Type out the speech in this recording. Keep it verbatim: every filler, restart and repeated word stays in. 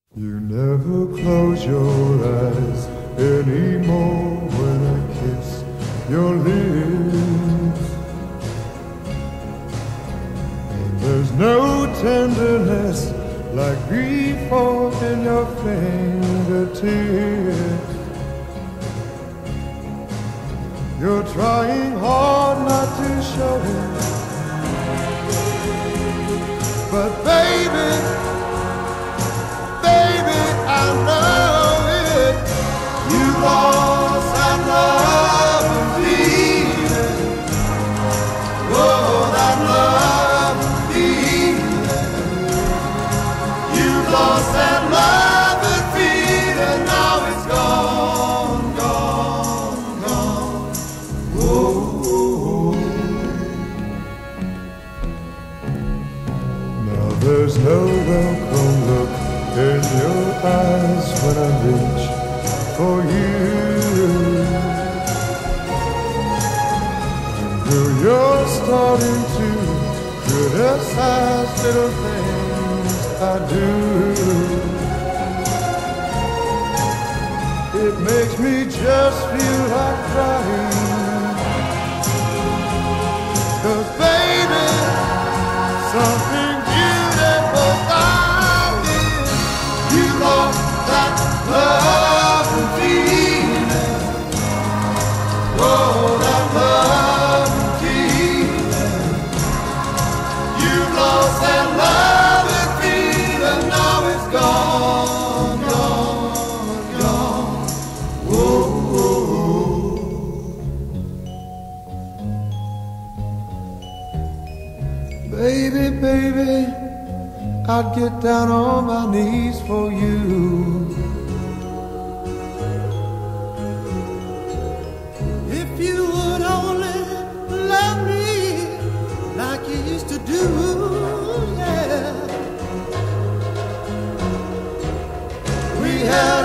You never close your eyes anymore when I kiss your lips. And there's no tenderness like before in your fingertips. You're trying hard not to show it, but baby, I know it. You lost that love and feeling. Oh, that love and feeling. You lost that love and feeling. Now it's gone, gone, gone. Oh, now there's no welcome look in your eyes when I reach for you. Girl, you're starting to criticize little things I do. It makes me just feel like crying, 'cause baby, something beautiful you lost that love and feeling. Oh, that love and feeling. You lost that love and feeling. Now it's gone, gone, gone. Whoa, whoa. Baby, baby, I'd get down on my knees for you. If you would only love me like you used to do, yeah. We have